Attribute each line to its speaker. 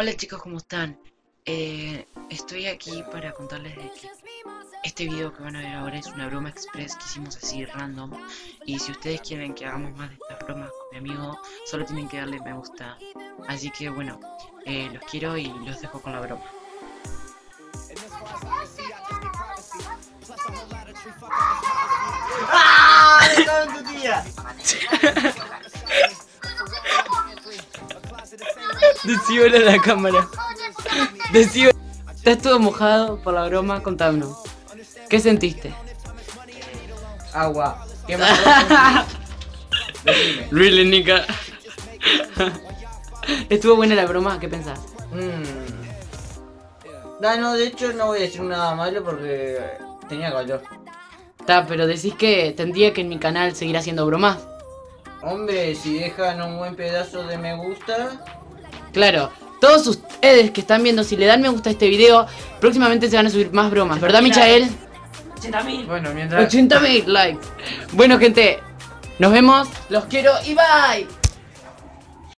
Speaker 1: Hola chicos, ¿cómo están? Estoy aquí para contarles de que este video que van a ver ahora es una broma express que hicimos así random. Y si ustedes quieren que hagamos más de estas bromas con mi amigo, solo tienen que darle me gusta. Así que bueno, los quiero y los dejo con la broma.
Speaker 2: ¡Ah! ¡Dejaron tu tía!
Speaker 3: Decíbelo a la cámara. Decíbelo. Estás todo mojado por la broma, contámonos. ¿Qué sentiste?
Speaker 2: Agua. ¿Qué más? Decime.
Speaker 3: Really, Nika. ¿Estuvo buena la broma? ¿Qué pensás?
Speaker 2: No, de hecho no voy a decir nada malo porque tenía calor.
Speaker 3: Pero decís que tendría que en mi canal seguir haciendo bromas.
Speaker 2: Hombre, si dejan un buen pedazo de me gusta.
Speaker 3: Claro, todos ustedes que están viendo, si le dan me gusta a este video, próximamente se van a subir más bromas, ¿verdad, Michael?
Speaker 1: 80.000.
Speaker 2: Bueno, mientras
Speaker 3: 80.000 likes. Bueno, gente, nos vemos, los quiero y bye.